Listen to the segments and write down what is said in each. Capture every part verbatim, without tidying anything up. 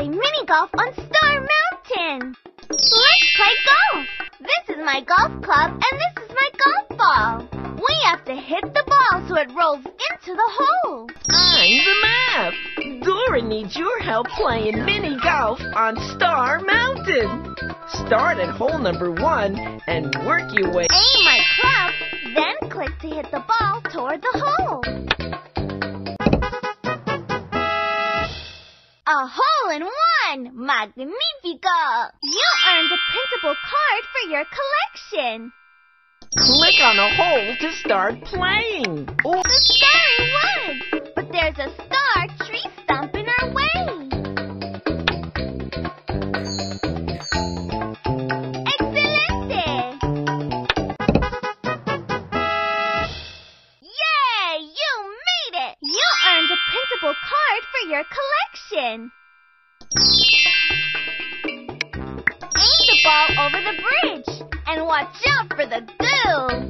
play mini golf on Star Mountain. Let's play golf. This is my golf club and this is my golf ball. We have to hit the ball so it rolls into the hole. I'm the map. Dora needs your help playing mini golf on Star Mountain. Start at hole number one and work your way. Aim my club, then click to hit the ball toward the hole. A hole in one! Magnifico! You earned a printable card for your collection. Click on a hole to start playing. Oh. The starry woods! But there's a star tree stump in our way. Excelente! Yay! You made it! You earned a printable card for your collection. Aim the ball over the bridge and watch out for the goo.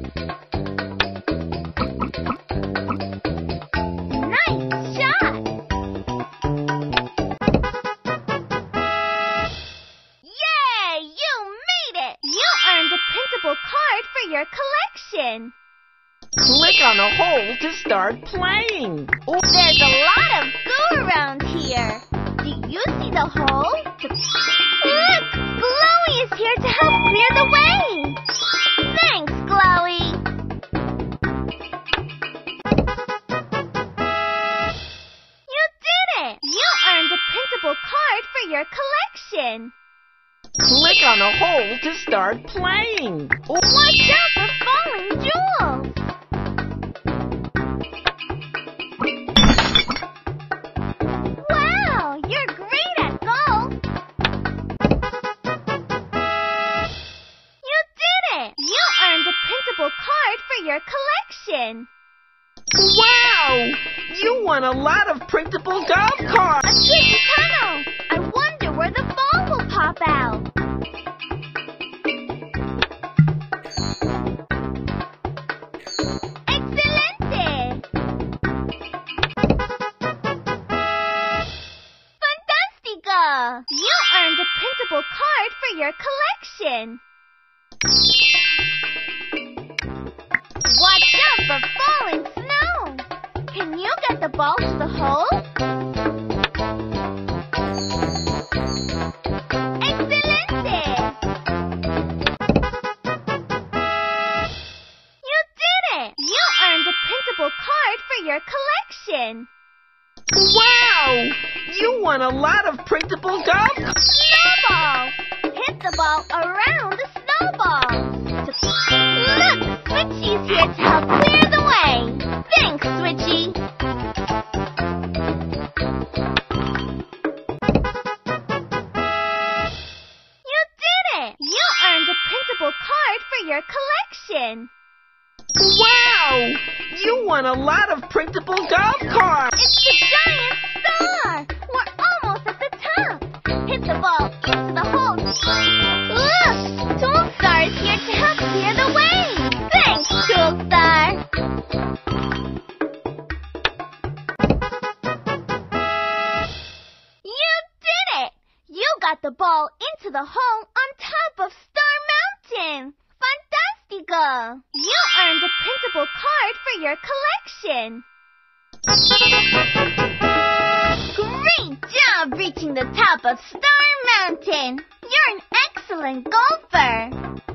Nice shot! Yay! You made it! You earned a printable card for your collection. Click on a hole to start playing. Oh. There's a lot of goo around here. Do you see the hole? Look! Chloe is here to help clear the way. Thanks, Chloe. You did it! You earned a printable card for your collection. Click on a hole to start playing. Oh. Watch out for falling jewels. Wow, you're great at golf. You did it! You earned a printable card for your collection. Wow! You won a lot of printable golf A cards. tricky tunnel. I wonder where the ball will pop out. Excelente! Fantastico! You earned a printable card for your collection. Watch out for falling snow. Can you get the ball to the hole? Excelente! You did it! You earned a printable card for your collection. Wow! You won a lot of printable golf cards. Snowballs! Hit the ball around the snowballs. Look! Switchy's here to help clear the way. Thanks, Switchy. You did it! You earned a printable card for your collection. Wow! You won a lot of printable golf cards. It's the giant star! We're almost at the top. Hit the ball into the hole. Look! Toolstar is here to help clear the way. Thanks, Toolstar. You did it! You got the ball into the hole on top of Star Mountain. Fantastico! You earned a printable card for your collection. Great job reaching the top of Star Mountain! You're an excellent golfer!